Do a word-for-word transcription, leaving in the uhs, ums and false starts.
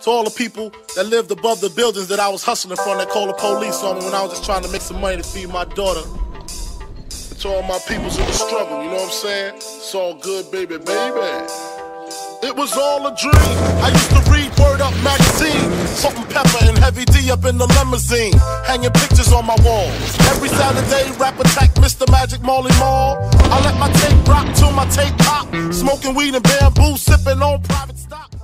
To all the people that lived above the buildings that I was hustling from, that called the police on me when I was just trying to make some money to feed my daughter. And to all my peoples in the struggle, you know what I'm saying? It's all good, baby, baby. It was all a dream. I used to read Word Up magazine, Salt and Pepper and Heavy D up in the limousine, hanging pictures on my wall. Every Saturday, rap attack, Mister Magic Marley Marl. I let my tape rock till my tape pop, smoking weed and bamboo, sipping on private stock.